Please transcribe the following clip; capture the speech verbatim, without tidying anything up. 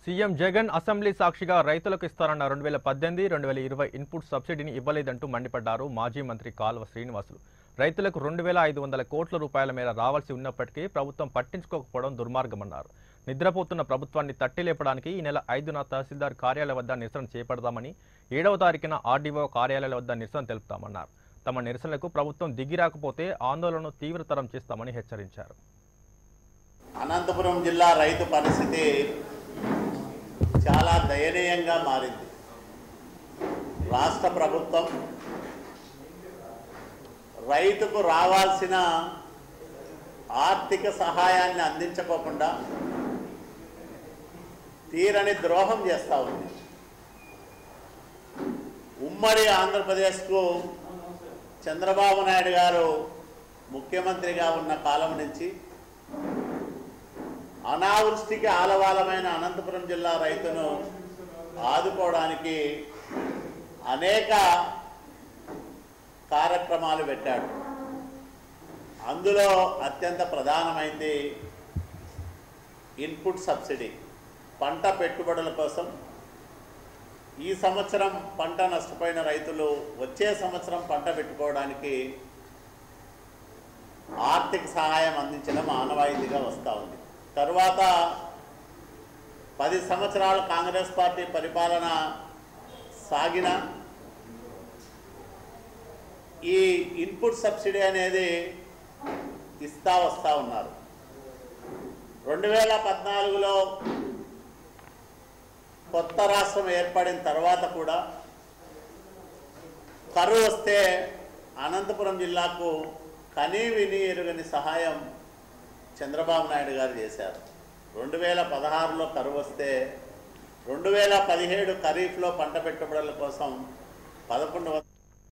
CM Jagan assembly సాక్షిగా రైతులకు ఇస్తారన్న రెండు వేల పద్దెనిమిది రెండు వేల ఇరవై ఇన్పుట్ సబ్సిడీని ఇవ్వలేదంటూ మండిపడ్డారు మాజీ మంత్రి కాల్వ శ్రీనివాసులు. రైతులకు రెండు వేల ఐదు వందల కోట్ల రూపాయల మేర రావాల్సి ఉన్నప్పటికీ ప్రభుత్వం పట్టించుకోకపోవడం దుర్మార్గమన్నారు. నిద్రపోతున్న ప్రభుత్వాన్ని తట్టిలేపడానికి ఈ నెల ఐదున తహసీల్దార్ కార్యాలయం వద్ద నిరసన చేపడదామని, ఏడవ తారీఖున ఆర్డీఓ కార్యాలయాల వద్ద నిరసన తెలుపుతామన్నారు. తమ నిరసనలకు ప్రభుత్వం దిగిరాకపోతే ఆందోళనను తీవ్రతరం చేస్తామని హెచ్చరించారు. అనంతపురం జిల్లా రైతు పరిస్థితి చాలా దయనీయంగా మారింది. రాష్ట్ర ప్రభుత్వం రైతుకు రావాల్సిన ఆర్థిక సహాయాన్ని అందించకోకుండా తీరని ద్రోహం చేస్తూ ఉంది. ఉమ్మడి ఆంధ్రప్రదేశ్కు చంద్రబాబు నాయుడు గారు ముఖ్యమంత్రిగా ఉన్న కాలం నుంచి అనావృష్టికి ఆలవాలమైన అనంతపురం జిల్లా రైతును ఆదుకోవడానికి అనేక కార్యక్రమాలు పెట్టాడు. అందులో అత్యంత ప్రధానమైంది ఇన్పుట్ సబ్సిడీ. పంట పెట్టుబడుల కోసం ఈ సంవత్సరం పంట నష్టపోయిన రైతులు వచ్చే సంవత్సరం పంట పెట్టుకోవడానికి ఆర్థిక సహాయం అందించడం ఆనవాయితీగా వస్తూ ఉంది. తర్వాత పది సంవత్సరాలు కాంగ్రెస్ పార్టీ పరిపాలన సాగిన ఈ ఇన్పుట్ సబ్సిడీ అనేది ఇస్తా వస్తూ ఉన్నారు. రెండు వేల పద్నాలుగులో కొత్త రాష్ట్రం ఏర్పడిన తర్వాత కూడా కరువు వస్తే అనంతపురం జిల్లాకు కనీ విని ఎరుగని సహాయం చంద్రబాబు నాయుడు గారు చేశారు. రెండు వేల పదహారులో కరువు వస్తే రెండు వేల పదిహేడు ఖరీఫ్లో పంట పెట్టుబడుల కోసం పదకొండు